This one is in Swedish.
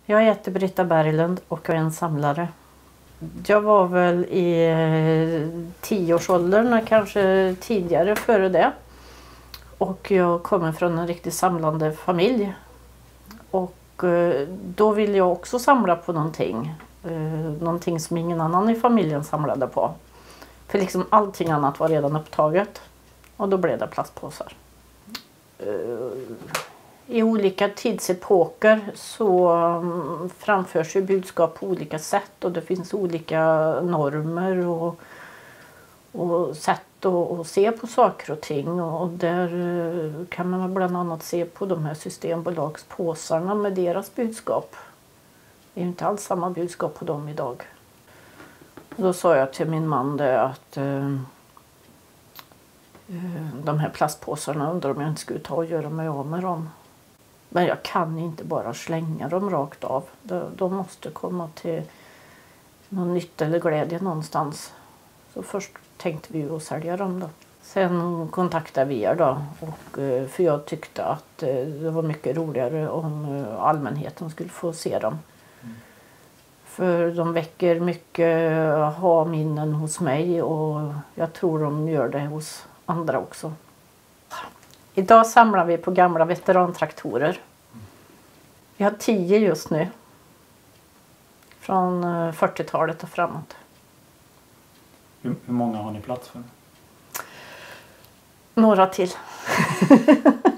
Jag heter Britta Berglund och jag är en samlare. Jag var väl i 10-årsåldern, kanske tidigare före det. Och jag kommer från en riktigt samlande familj. Och då ville jag också samla på någonting. Någonting som ingen annan i familjen samlade på. För liksom allting annat var redan upptaget. Och då blev det plastpåsar. I olika tidsepoker så framförs ju budskap på olika sätt. Och det finns olika normer och sätt att se på saker och ting. Och där kan man bland annat se på de här systembolagspåsarna med deras budskap. Det är ju inte alls samma budskap på dem idag. Och då sa jag till min man det att de här plastpåsarna undrar om jag inte skulle ta och göra mig av med dem. Men jag kan inte bara slänga dem rakt av. De måste komma till någon nytta eller glädje någonstans. Så först tänkte vi att sälja dem då. Sen kontaktade vi er då. För jag tyckte att det var mycket roligare om allmänheten skulle få se dem. För de väcker mycket ha-minnen hos mig och jag tror de gör det hos andra också. Idag samlar vi på gamla veterantraktorer. Vi har 10 just nu. Från 40-talet och framåt. Hur många har ni plats för? Några till.